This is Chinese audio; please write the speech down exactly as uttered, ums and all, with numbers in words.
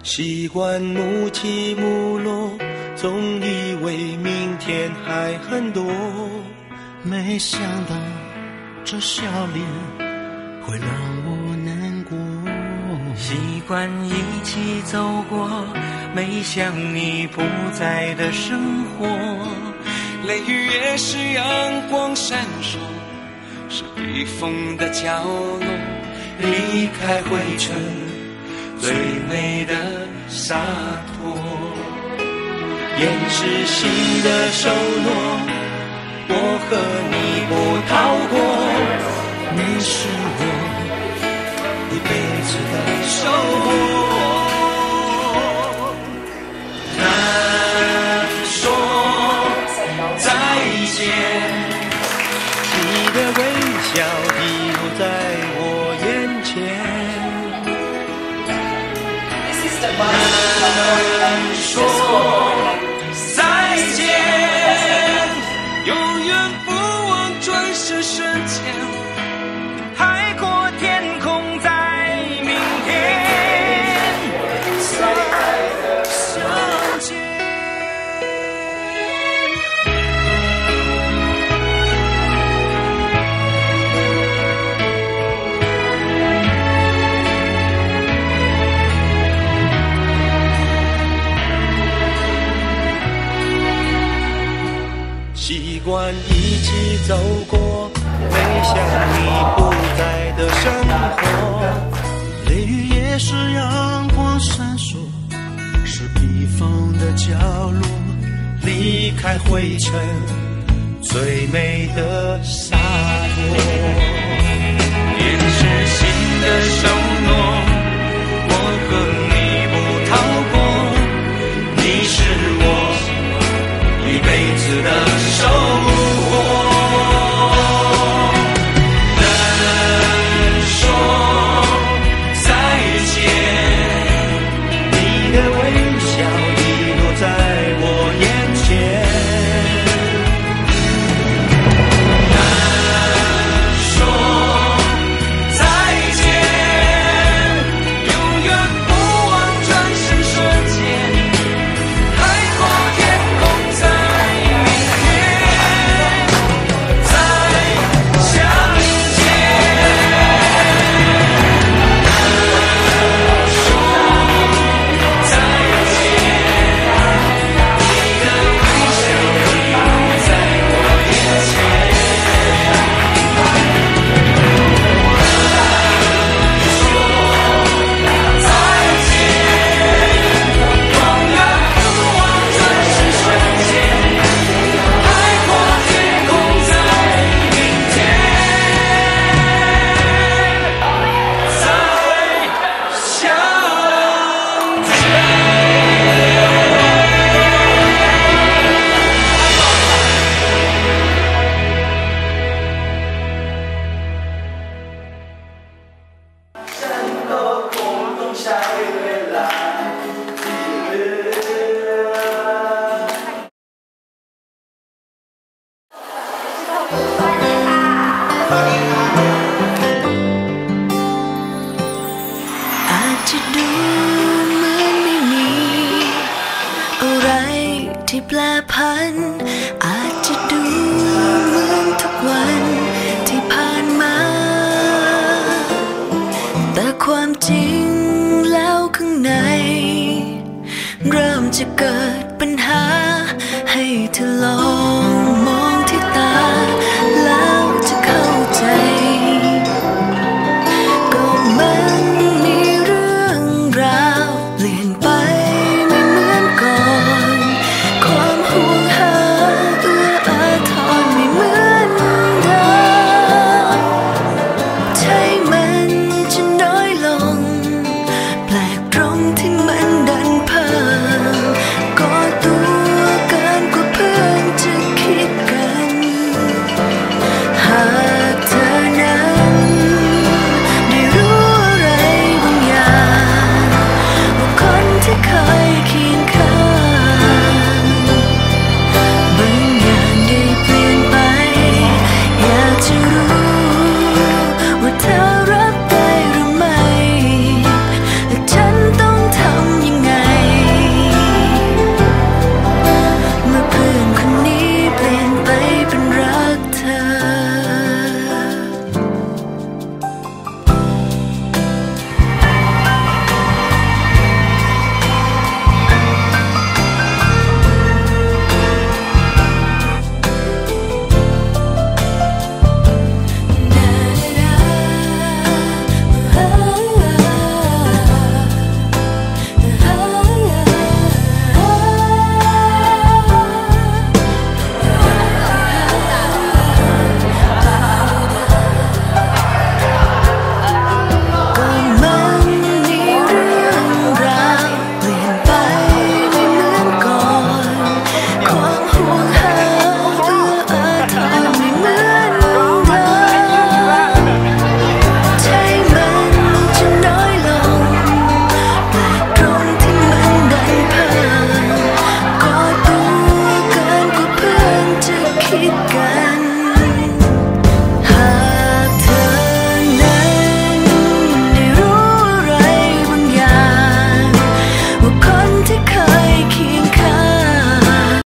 习惯暮起暮落，总以为明天还很多， 没想到这笑脸会让我难过。 习惯一起走过没想你不在的生活， 雷雨也是阳光闪烁，是避风的角落，离开灰尘最美的洒脱，掩饰心的承诺，我和你不逃过， 你是我一辈子的守护。难说再见，你的微笑滴落在我眼前。难说再见，永远不忘转世瞬间，海阔天空在明天再相见。习惯一起走过没想你不在的生活， 雷雨也是阳光闪烁，是避风的角落， 离开灰尘最美的洒脱， 掩饰心的承诺，我和你不逃过，你是我一辈子的守护。 อาจจะดูเหมือนไม่มีอะไรที่แปรผัน อาจจะดูเหมือนทุกวันที่ผ่านมา แต่ความจริงแล้วข้างในเริ่มจะเกิดปัญหา